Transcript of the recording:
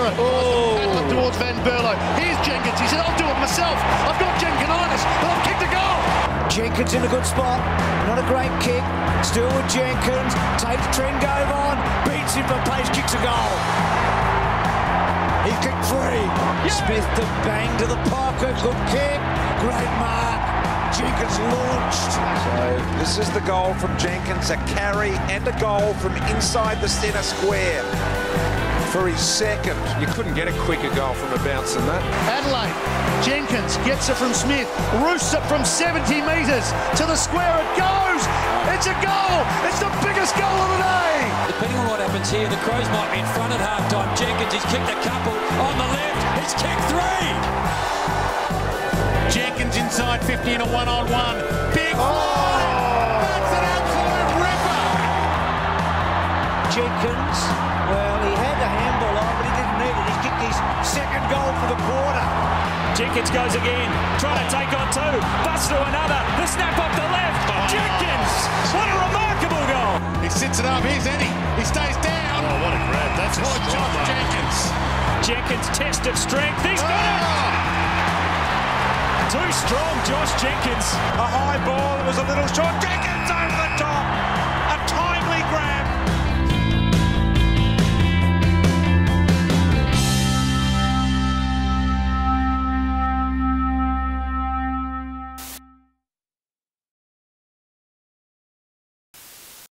it. Paddle it towards Van Berlo. Here's Jenkins. He said, I'll do it myself. I've got Jenkinitis, but I've kicked a goal. Jenkins in a good spot. Not a great kick. Still with Jenkins. Takes Trengove on. Beats him for pace. Kicks a goal. He kicked free. Yeah. Smith to bang to the pocket. Good kick. Great mark. Jenkins launched. So this is the goal from Jenkins, a carry and a goal from inside the centre square for his second. You couldn't get a quicker goal from a bounce than that. Adelaide, Jenkins gets it from Smith, roosts it from 70 metres to the square. It goes. It's a goal. It's the biggest goal of the day. Depending on what happens here, the Crows might be in front at half-time. Jenkins, he's kicked a couple on the left. He's kicked three. Jenkins inside 50 in a one-on-one. Big fly! That's an absolute ripper! Jenkins, well, he had the handball on, but he didn't need it. He's kicked his second goal for the quarter. Jenkins goes again, trying to take on two. Bust through another. The snap off the left. Jenkins! What a remarkable goal! He sits it up. Here's Eddie. He stays down. Oh, what a grab. That's a Josh Jenkins. Jenkins' test of strength. He's got it! Too strong, Josh Jenkins. A high ball, it was a little short. Jenkins over the top.